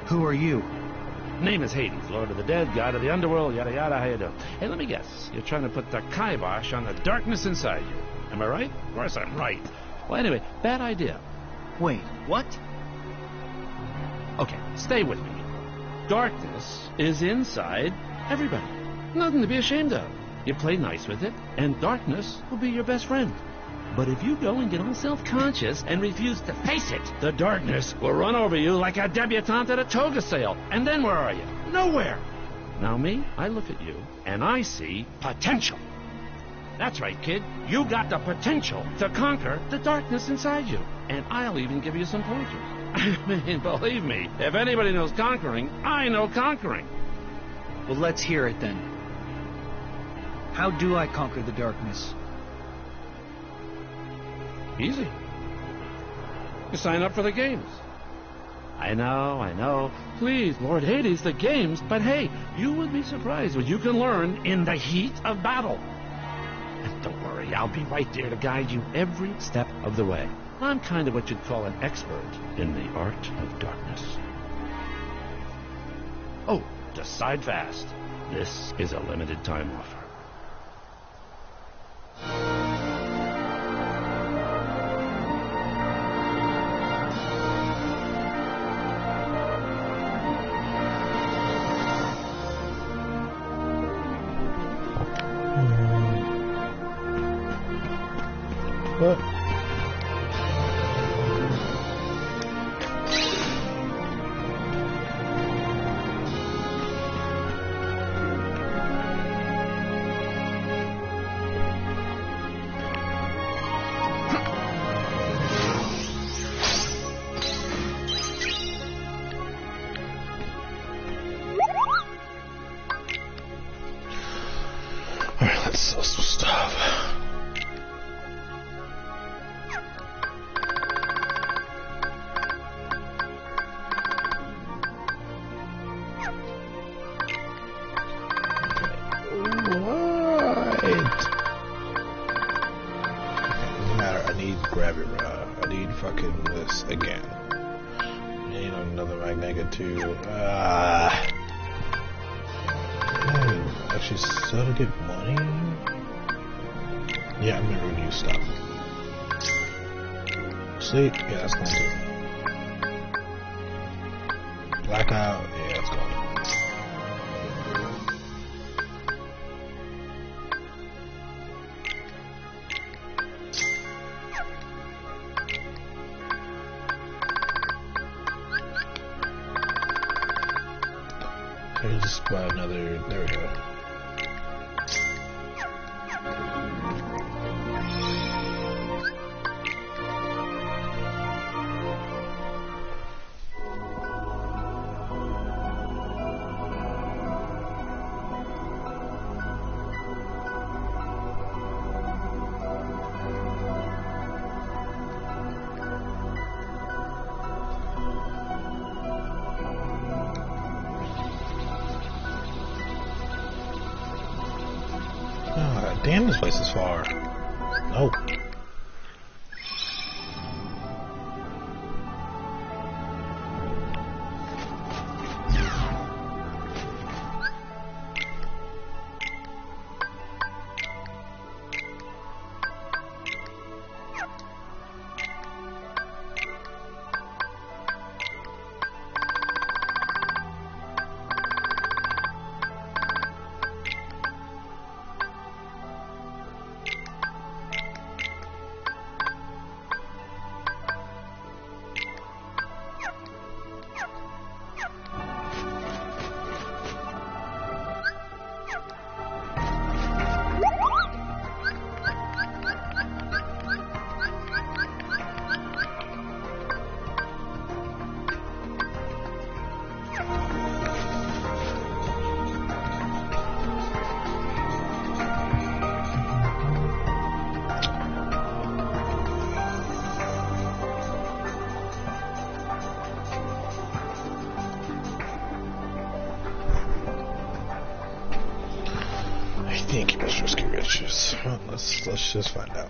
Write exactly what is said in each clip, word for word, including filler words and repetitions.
Who are you? Name is Hades, Lord of the Dead, God of the Underworld, yada yada, how you doing? Hey, let me guess. You're trying to put the kibosh on the darkness inside you. Am I right? Of course I'm right. Well, anyway, bad idea. Wait, what? Okay, stay with me. Darkness is inside everybody. Nothing to be ashamed of. You play nice with it, and darkness will be your best friend. But if you go and get all self-conscious and refuse to face it, the darkness will run over you like a debutante at a toga sale. And then where are you? Nowhere. Now me, I look at you, and I see potential. That's right, kid. You got the potential to conquer the darkness inside you. And I'll even give you some pointers. I mean, believe me, if anybody knows conquering, I know conquering. Well, let's hear it then. How do I conquer the darkness? Easy. You sign up for the games. I know, I know. Please, Lord Hades, the games. But hey, you would be surprised what you can learn in the heat of battle. And don't worry, I'll be right there to guide you every step of the way. I'm kind of what you'd call an expert in the art of darkness. Oh, decide fast. This is a limited time offer. What? Alright, let's sell some stuff. Again. Need another magnetic too. Ah. Uh, actually, still to get money? Yeah, I'm gonna renew stuff. Sleep? Yeah, that's gone too. Blackout? Yeah, that's gone. Just buy another. There we go. Damn, this place is far. Nope. Well, let's let's just find out.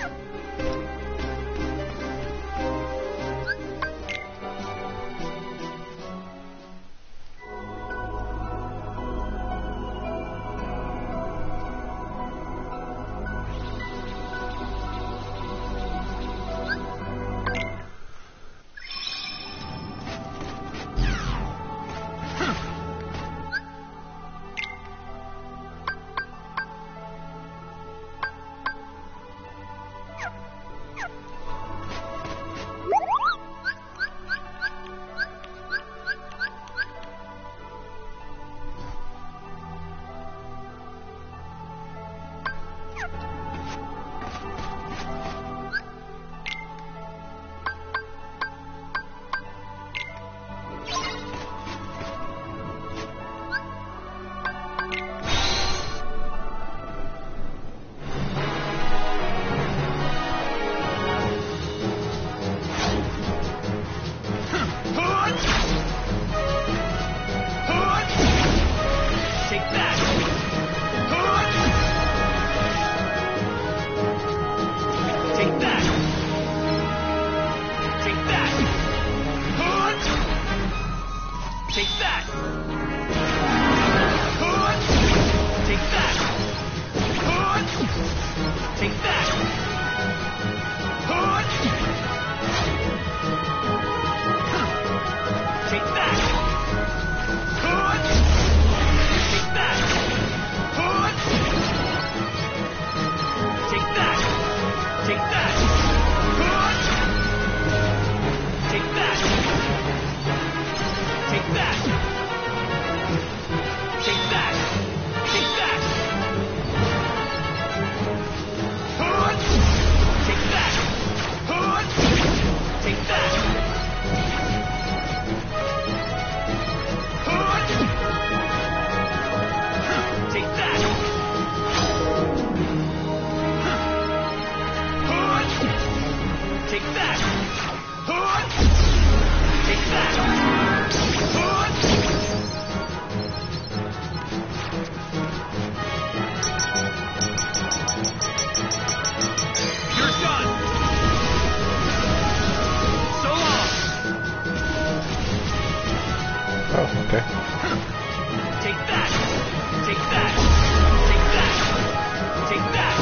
Oh, okay. Take that! Take that! Take that! Take that!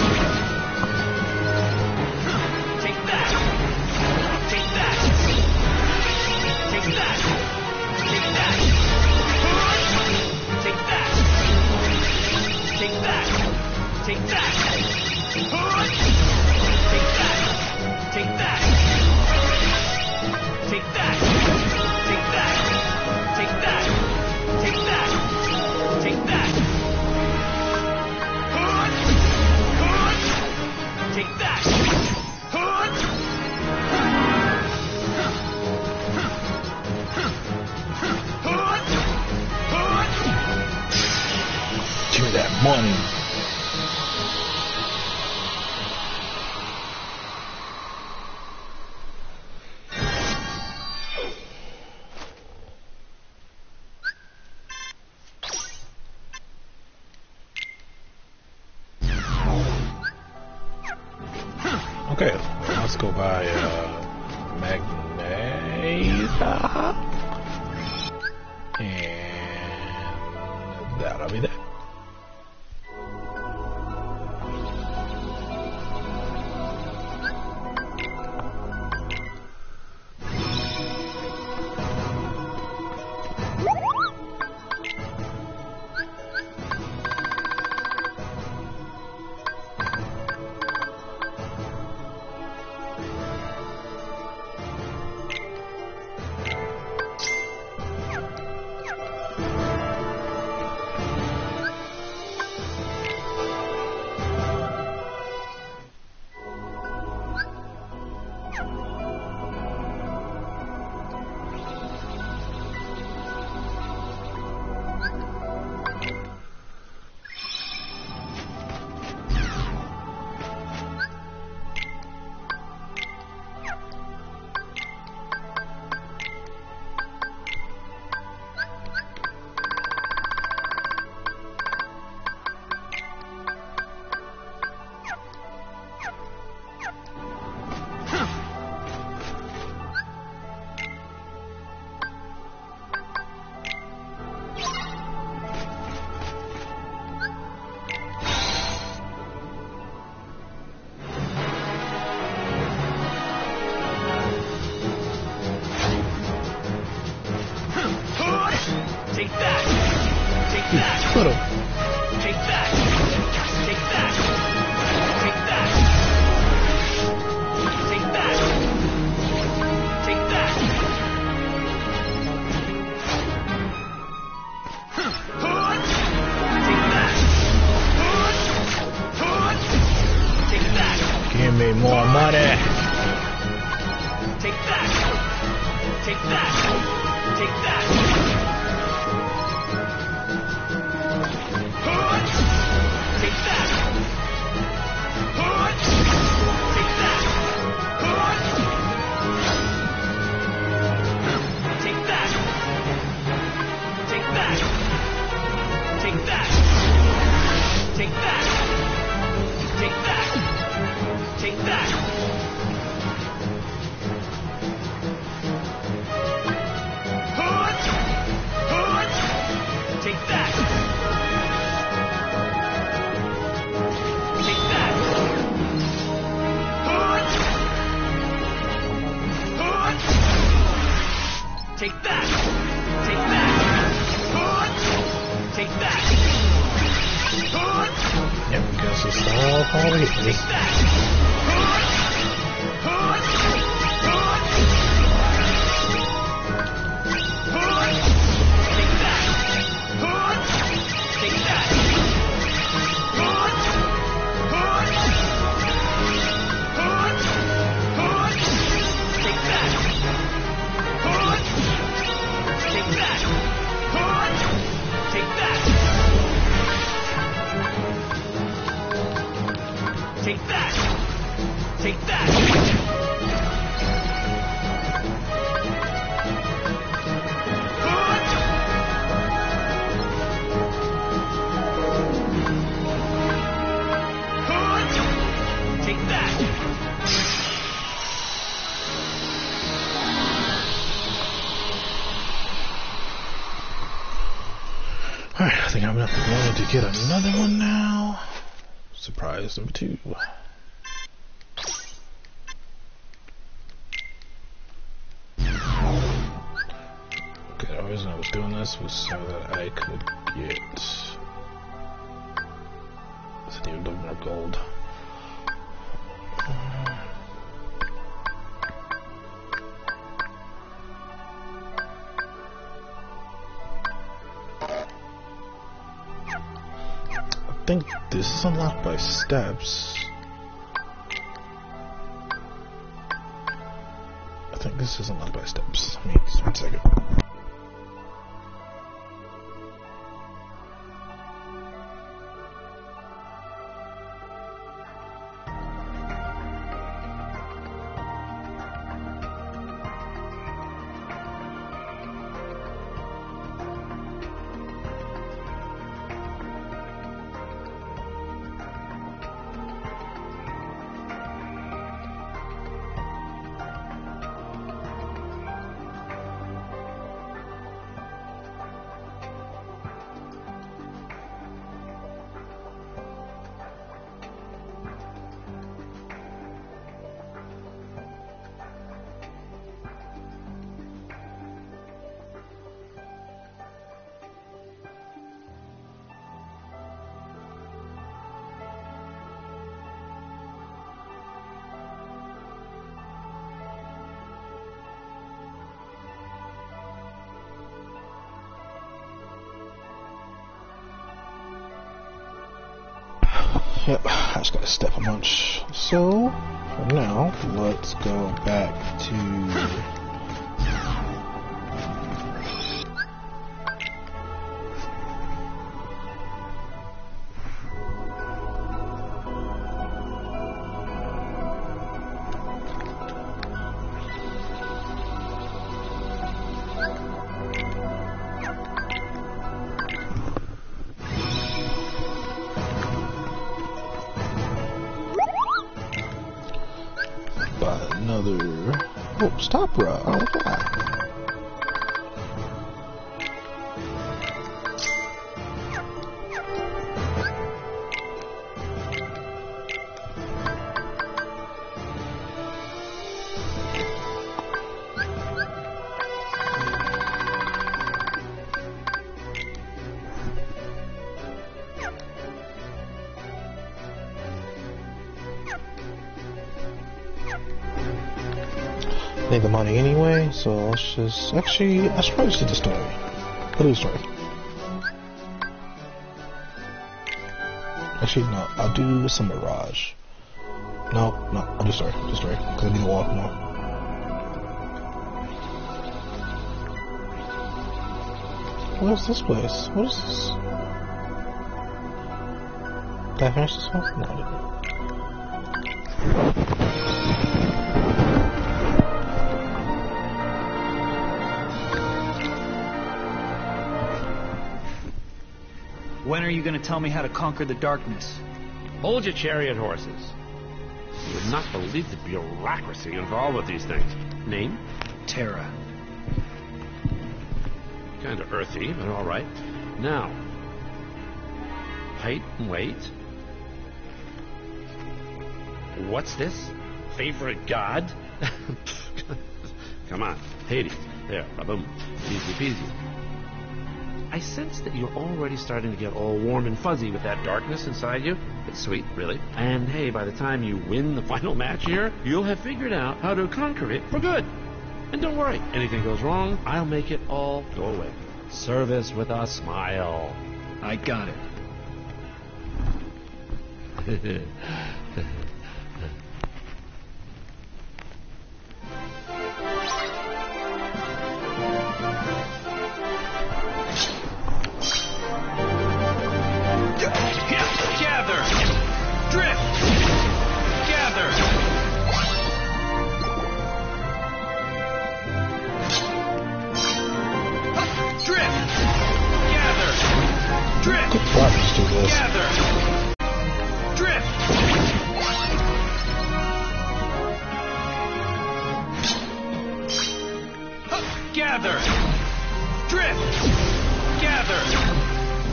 Take that! Take that! Take that! Take that! Take that! Take that! Take that! Take that! Take that! Take that! Take that! Take that! Take that! Take that! Take that! Give me that money. Okay, let's go buy uh, Magneta, and that'll be that. Take that! Take that! Little. Take that! Take that! Take that! Take that! Take that! Take that! Take that! Give me more money. Take that! Take that! Take that! Take that! Take that! Take that! Take that! Take that! Take that! Take that! Take that! Take that! Take that! Take that! Take that! Take that! Yep, guess it's all probably Take this. that! Take that! Take that! Take that! Take that! Take that! Take that! Take Alright, I think I'm going to get another one now. Surprise number two. Okay, the reason I was doing this was so that I could get I need a little more gold. I think this is unlocked by steps. I think this is unlocked by steps. Let me just one second. Yep, I just gotta step a bunch. So, for now, let's go back to... another... Oh, stop, bro. Oh, God. Need the money anyway, so let's just... Actually, I should probably just do the story. I'll do the story. Actually, no, I'll do some Mirage. No, no, I'll do story. Do story. Because I need to walk more. What is this place? What is this? Did I finish this one? No, I didn't. When are you going to tell me how to conquer the darkness? Hold your chariot horses. You would not believe the bureaucracy involved with these things. Name? Terra. Kind of earthy, but all right. Now, height and weight. What's this? Favorite god? Come on, Hades. There, ba-boom. Easy peasy. I sense that you're already starting to get all warm and fuzzy with that darkness inside you. It's sweet, really. And hey, by the time you win the final match here, you'll have figured out how to conquer it for good. And don't worry, anything goes wrong, I'll make it all go away. Service with a smile. I got it.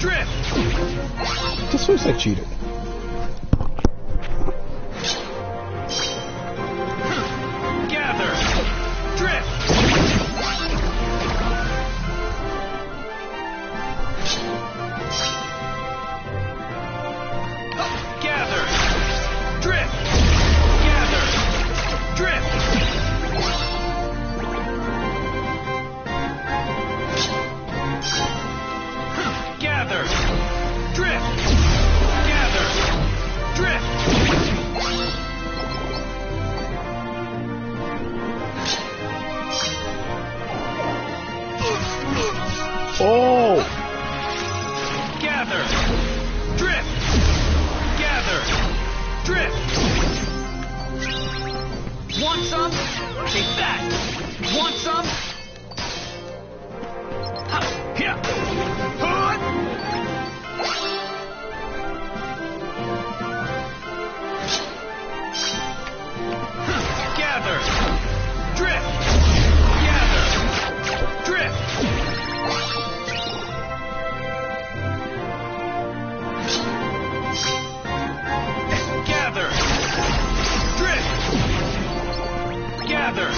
Drift! This looks like cheating. Gather! Drift! Gather! Drift! Gather! Drift! Gather! Drift! Gather! Drift! Oh! Gather! Drift! Gather! Drift! Want some? Take that! Want some? Ha! Here! Huh! Gather! Drift! Gather! Drift! Gather! Drift! Gather!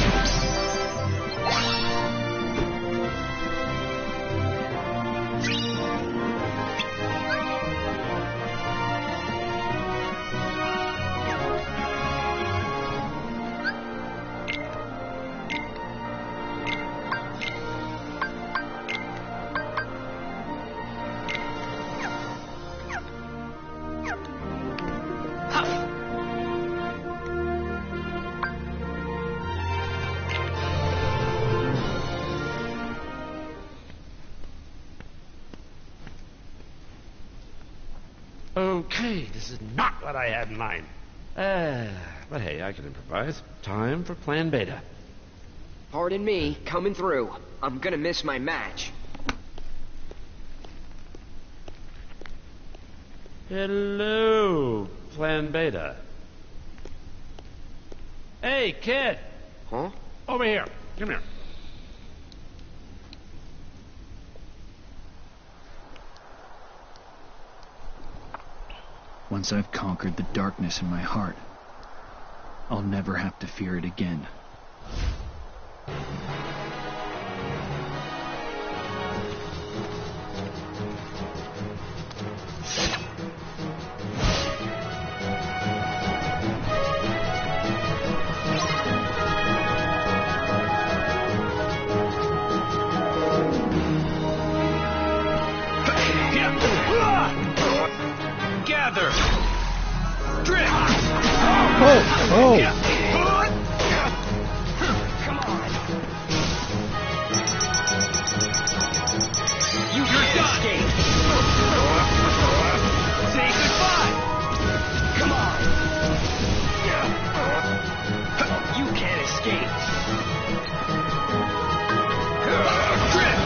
Okay, this is not what I had in mind. Uh, but hey, I can improvise. Time for Plan Beta. Pardon me, coming through. I'm gonna miss my match. Hello, Plan Beta. Hey, kid! Huh? Over here. Come here. Once I've conquered the darkness in my heart, I'll never have to fear it again. Gather! Drift! Oh! Oh! Come on! You You're done! Escape. Say goodbye! Come on! You can't escape. Drift!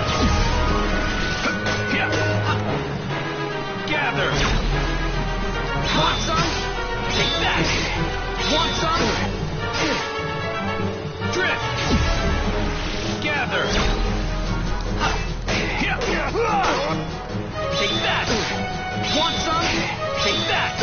Gather! Want some? Take that! Want some? Drift! Gather! Take that! Want some? Take that!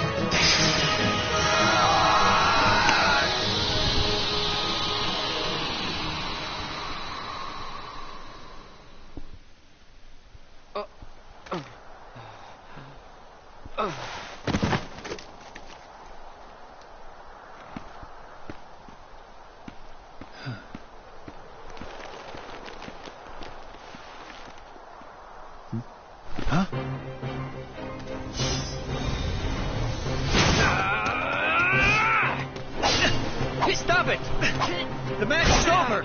Huh? Stop it! The match is over!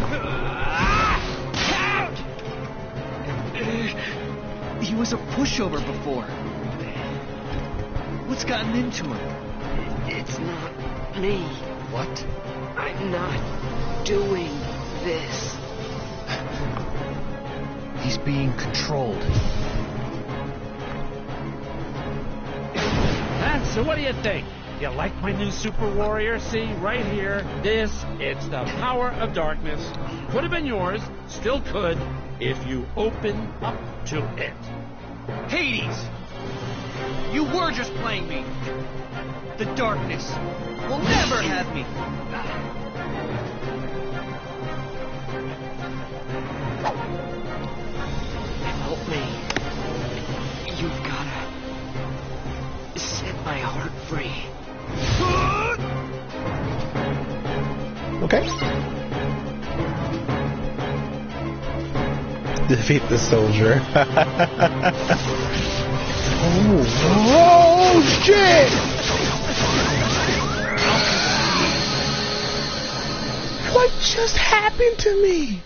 He was a pushover before. What's gotten into him? It's not me. What? I'm not doing this. He's being controlled. Huh? So what do you think? You like my new super warrior? See, right here. This, it's the power of darkness. Could have been yours, still could, if you open up to it. Hades! You were just playing me. The darkness will never have me. Help me. You've gotta set my heart free. Okay. Defeat the soldier. oh, oh shit! What just happened to me?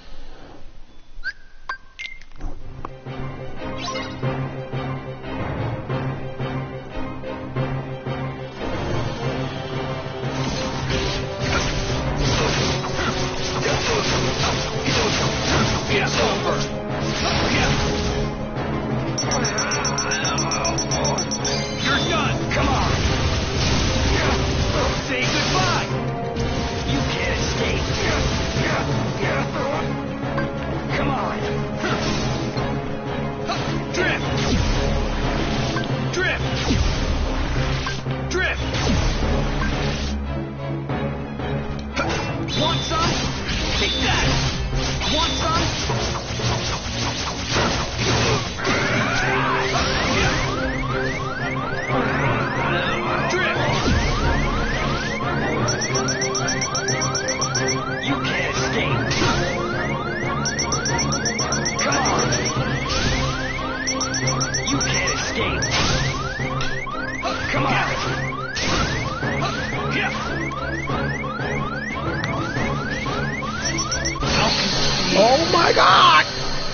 Oh my god!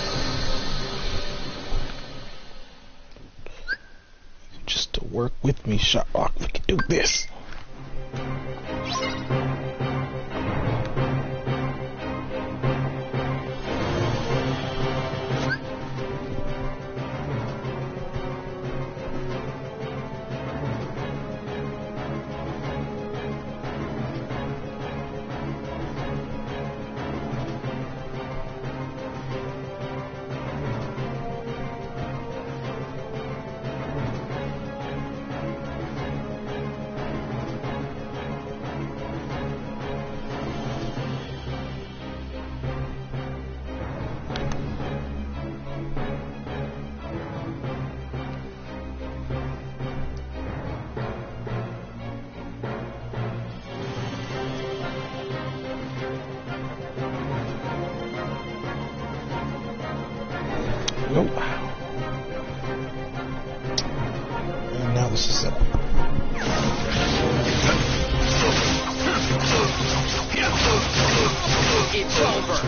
Just to work with me, Sherlock, we can do this. Nope. And now this is it. It's over.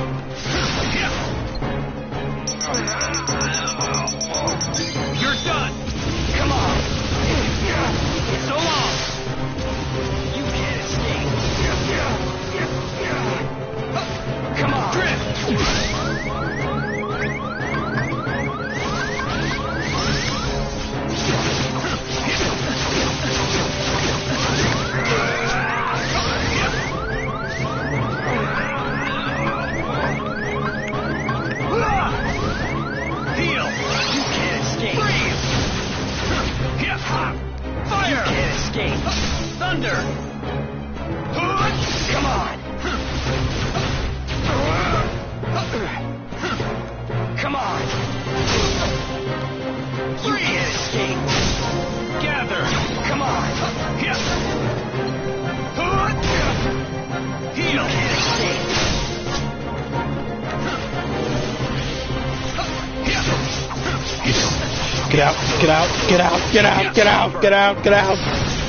You're done. Come on. So long. You can't escape. Come on. Drift. Thunder! Come on! Come on! You can't escape! Gather! Come on! Heal! You can't escape! Get out, get out, get out, get out, get out, get out, get out!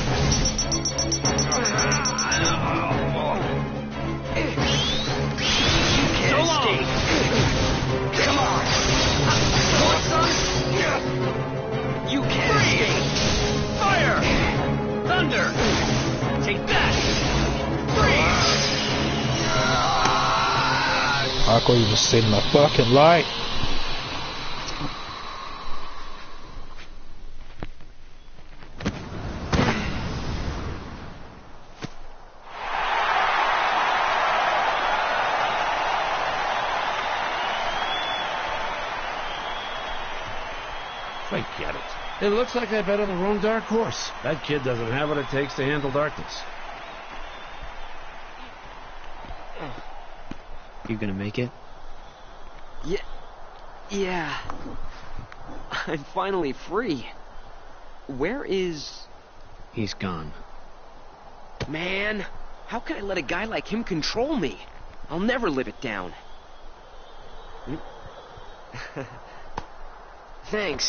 Aqua, you just saved my fucking life. quite get it. It looks like I bet on the wrong dark horse. That kid doesn't have what it takes to handle darkness. You gonna make it? Yeah. Yeah. I'm finally free. Where is... He's gone. Man, how can I let a guy like him control me? I'll never live it down. Thanks.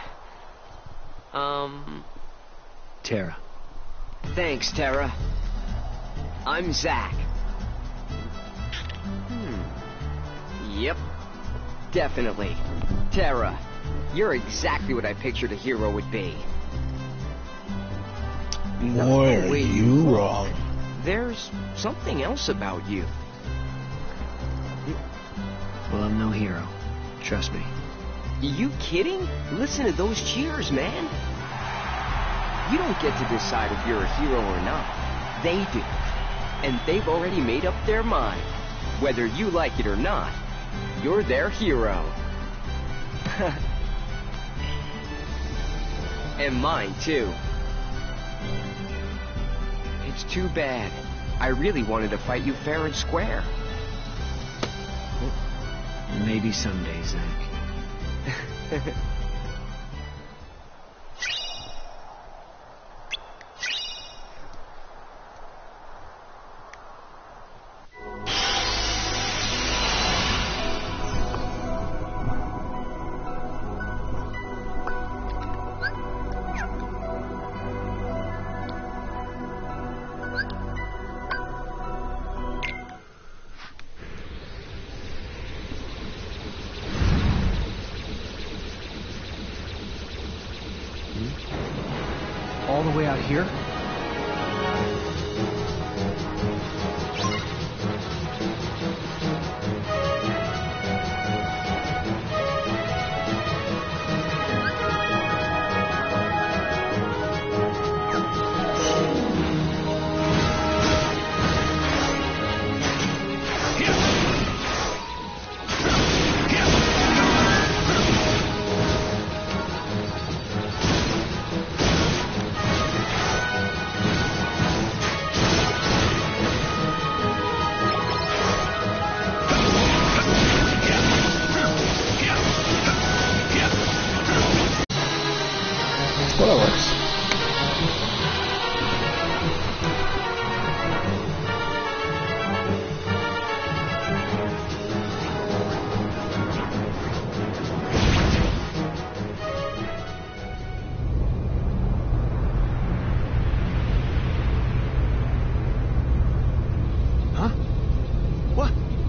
Um... Terra. Thanks, Terra. I'm Zack. Hmm. Yep. Definitely. Terra, you're exactly what I pictured a hero would be. Boy, are wait, you look. wrong. There's something else about you. Well, I'm no hero. Trust me. You kidding? Listen to those cheers, man. You don't get to decide if you're a hero or not. They do. And they've already made up their mind. Whether you like it or not, you're their hero. And mine, too. It's too bad. I really wanted to fight you fair and square. Maybe someday, Zack. All the way out here? Well, that works. Huh? What?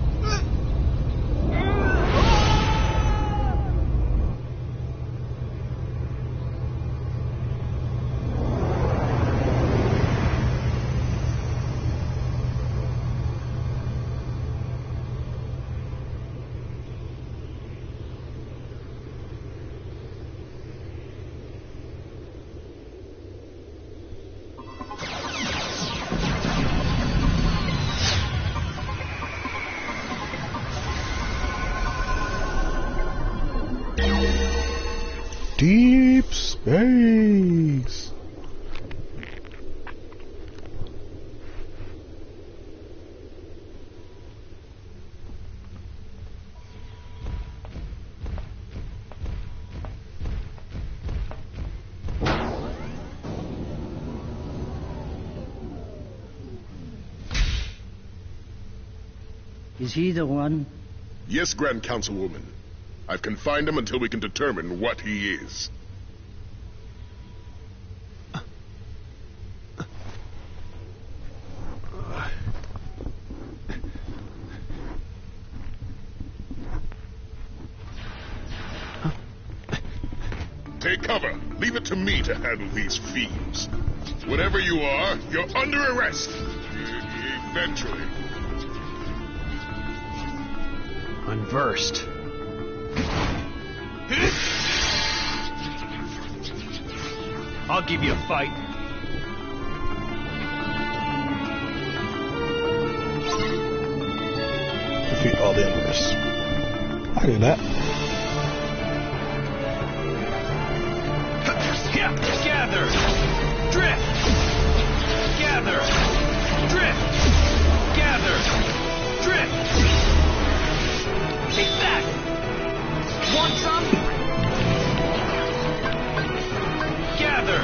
Deep space. Is he the one? Yes, Grand Councilwoman. I've confined him until we can determine what he is. Take cover. Leave it to me to handle these fiends. Whatever you are, you're under arrest. E- Eventually. Unversed. I'll give you a fight. Defeat all the Emperors. I do that. Yeah, gather. Drift. Gather. Drift. Gather. Drift. Take that. Want some? Gather.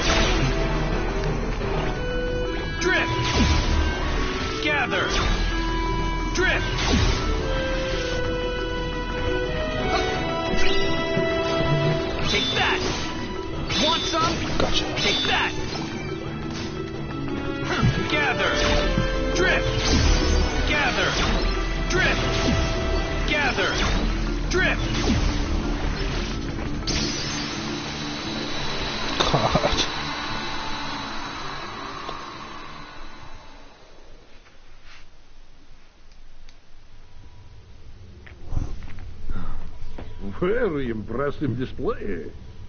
Drift. Gather. Drift. Take that. Want some? Gotcha. Take that. Gather. Drift. Gather. Drift. Gather. Drift. God. Very impressive display.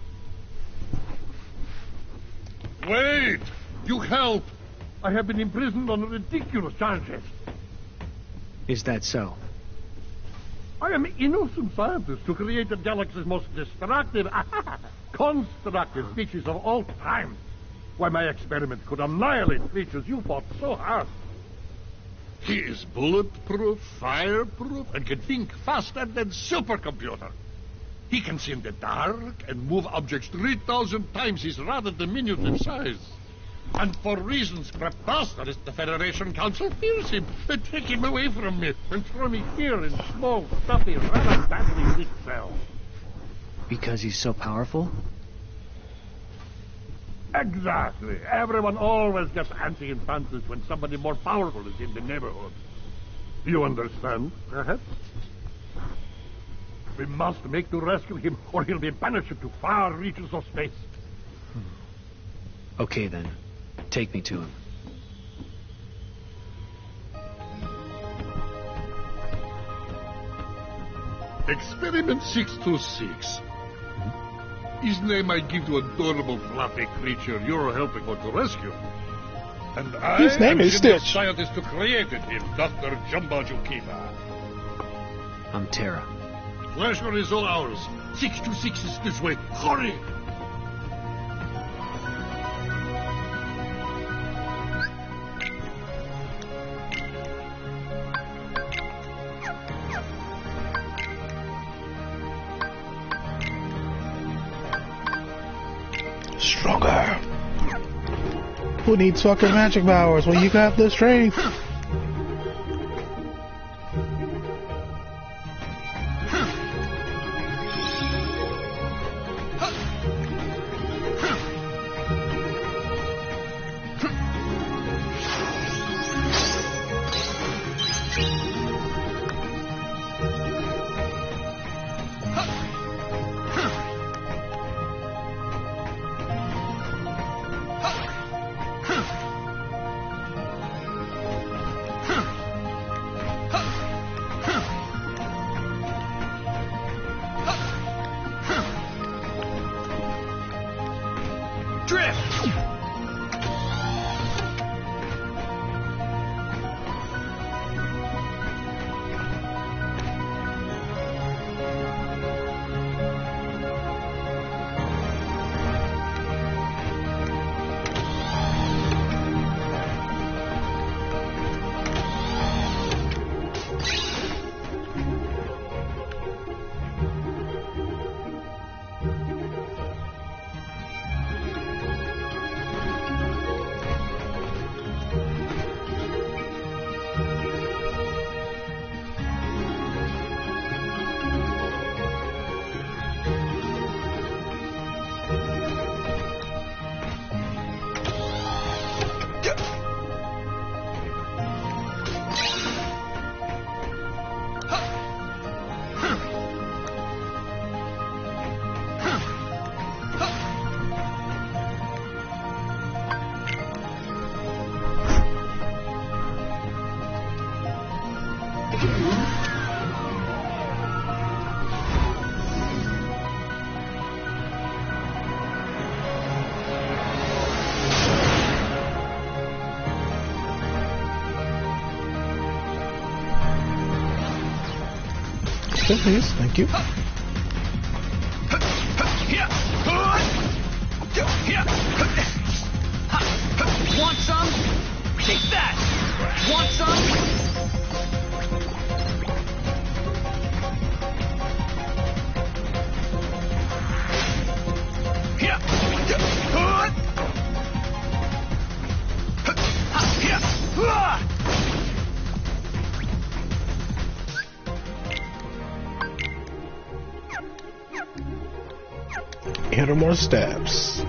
Wait! You help! I have been imprisoned on ridiculous charges. Is that so? I am an innocent scientist who created the galaxy's most destructive, constructive species of all time. Why, my experiment could annihilate creatures you fought so hard. He is bulletproof, fireproof, and can think faster than supercomputer. He can see in the dark and move objects three thousand times his rather diminutive size. And for reasons preposterous, the Federation Council fears him. They take him away from me and throw me here in small, stuffy, rather badly lit cells. Because he's so powerful? Exactly. Everyone always gets antsy and fancies when somebody more powerful is in the neighborhood. You understand, perhaps? We must make to rescue him, or he'll be banished to far reaches of space. Okay, then. Take me to him. Experiment six two six. His name I give to adorable fluffy creature you're helping out to rescue. And I His name am is the Stitch. scientist who created him, Doctor Jumbo Jukiva. I'm Terra. Pleasure is all ours. six two six is this way. Hurry! Stronger. Who needs fucking magic powers when you got the strength? Please, thank you. Want some? Take that! Want some? Hit her more stabs.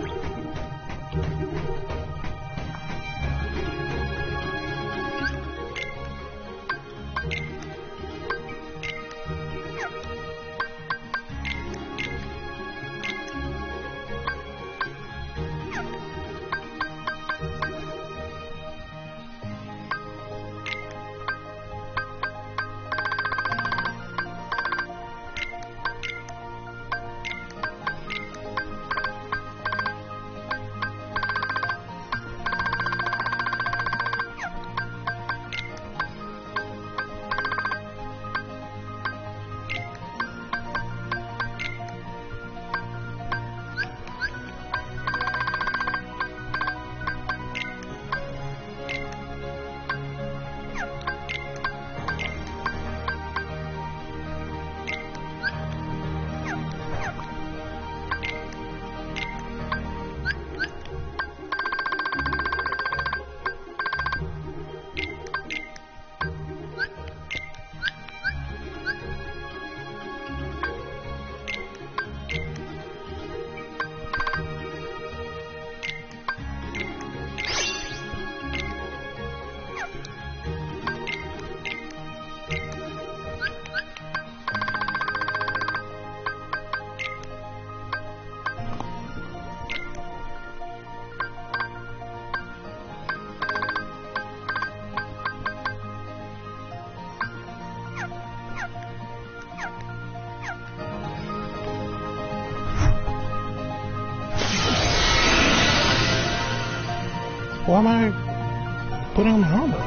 Why am I putting on my armor?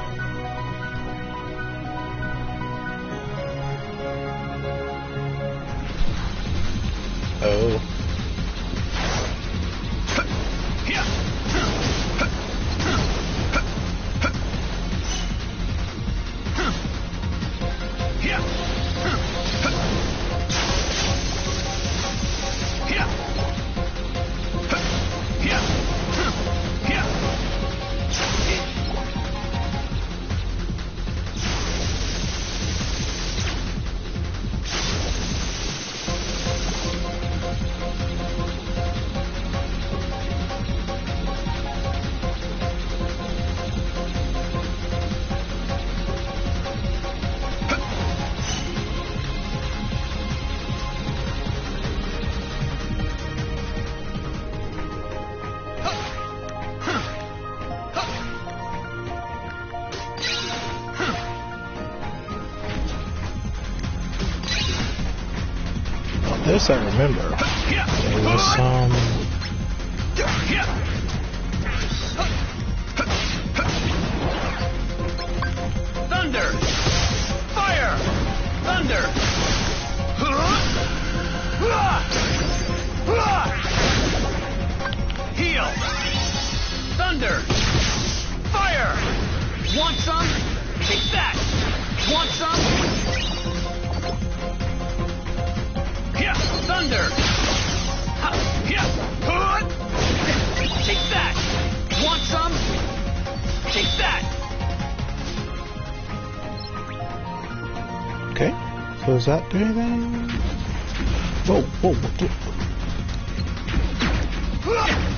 Oh. This I remember. There was some. Thunder! Fire! Thunder! Heal! Thunder! Fire! Want some? Take that! Want some? Thunder! Take that! Want some? Take that! Okay, so is that doing anything? Whoa, whoa, whoa. Oh.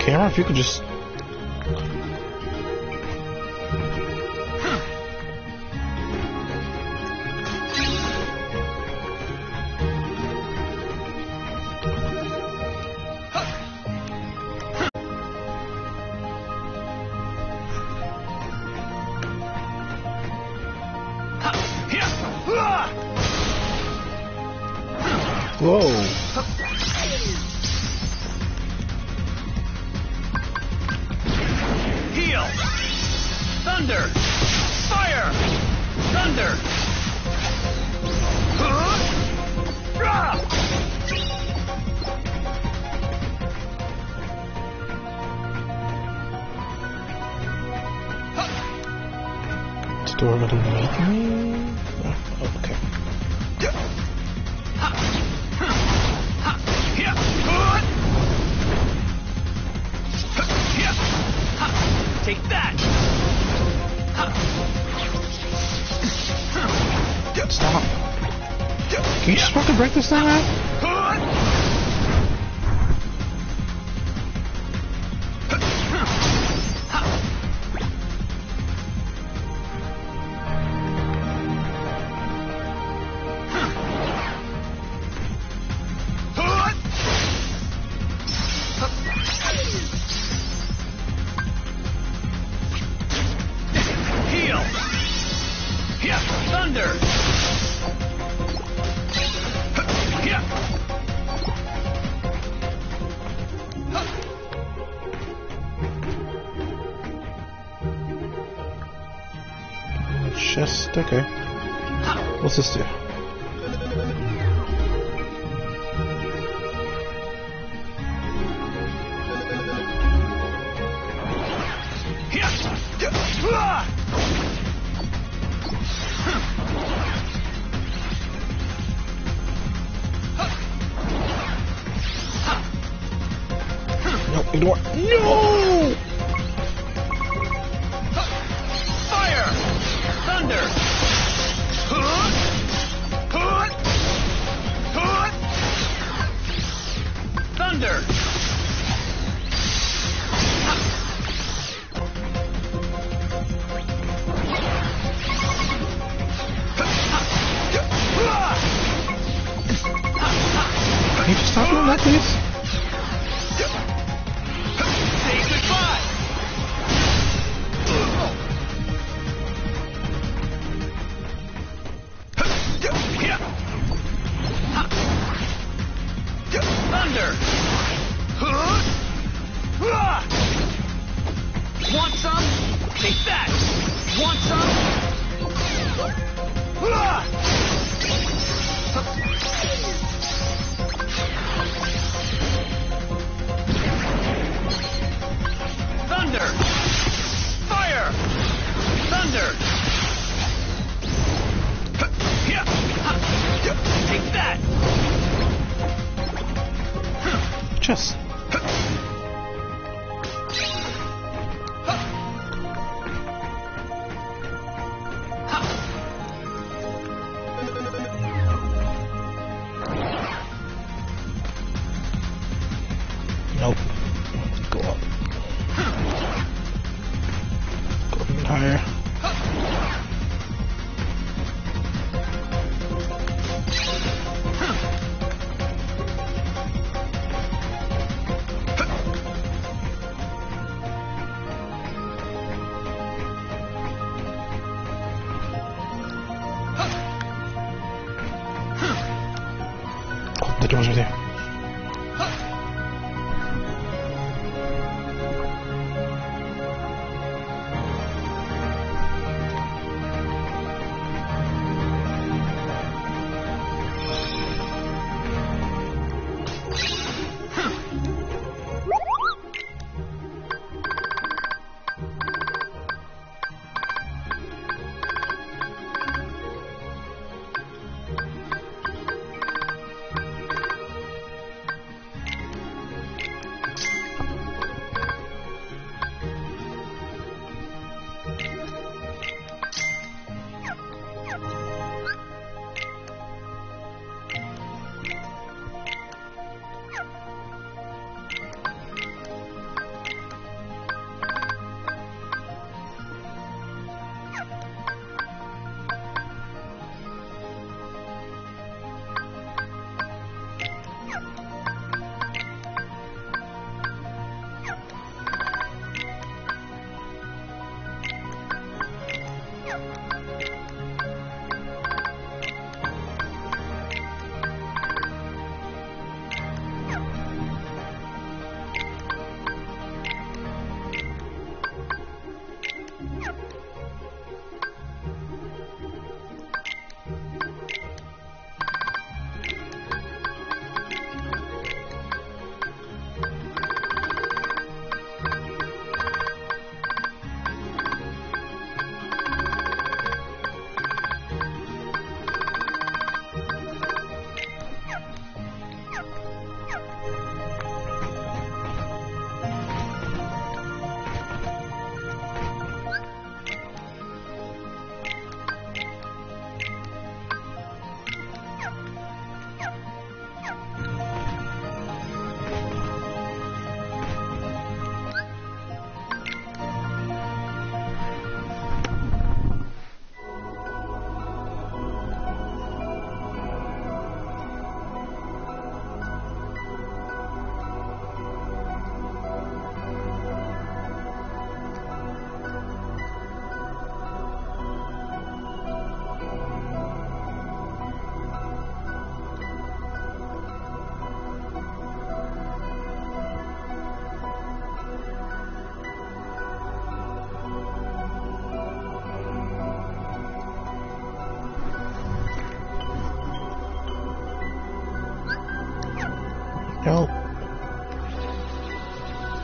camera, if you could just... Whoa. Heal! Thunder! Fire! Thunder! Store underneath me? Oh, okay. Take that! Stop. Can you just fucking break this thing out? Heal! Yeah, thunder! Yeah! Just okay. What's this do? No, ignore. No! Fire! Thunder! Thunder! Can you just stop doing that, please? Say goodbye! Thunder! Want some? Take that! Want some? Thunder! Fire! Thunder! Take that! Just. Nope. Go up. Go a bit higher. Oh, the doors are there.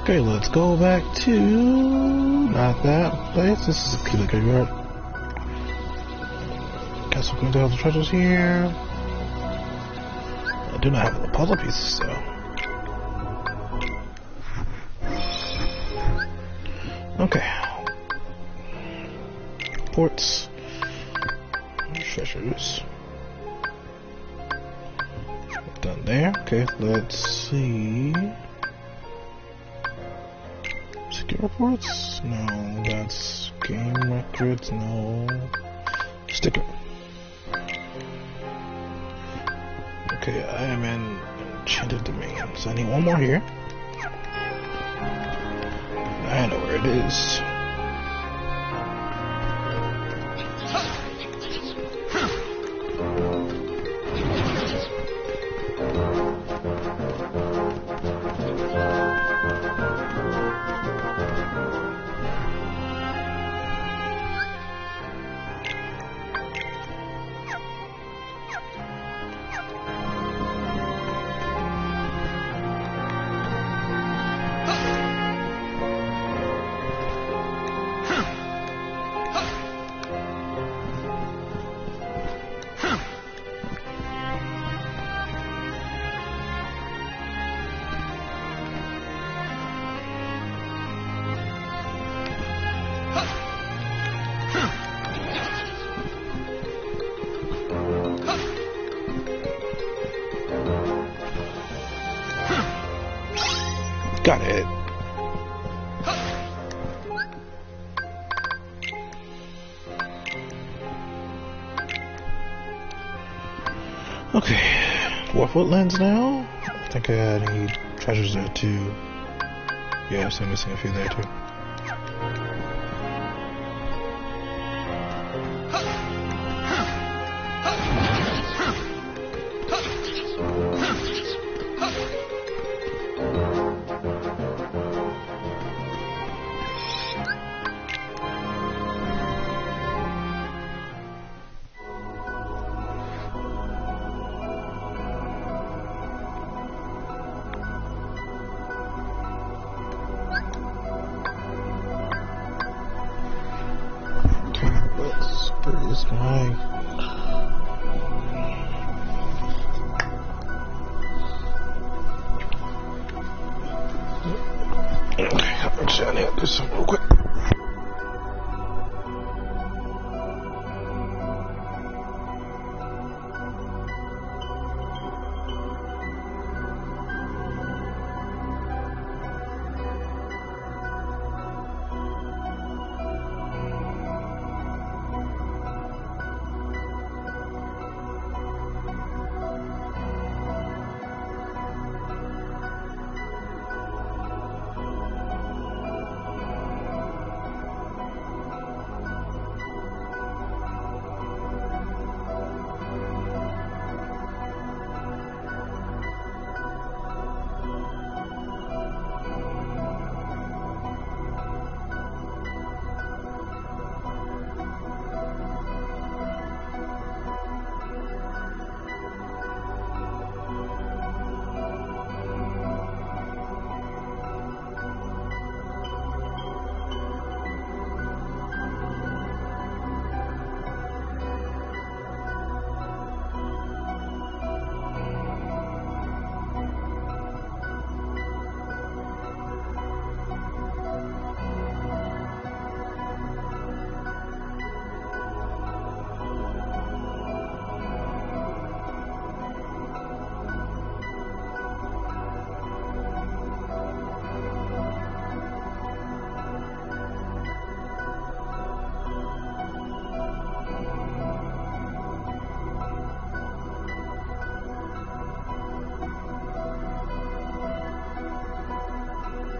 Okay, let's go back to not that place. This is a killer graveyard. Got some good other treasures here. I do not have the puzzle pieces though. Okay. Ports. Treasures. Done there. Okay, let's see. Secure reports? No, that's game records. No. Sticker. Okay, I am in Enchanted Domains. I need one more here. I know where it is. Got it. Okay, Dwarf Woodlands now. I think I need treasures there too. Yeah, so I'm missing a few there too. Is my okay, actually I need to do something real quick.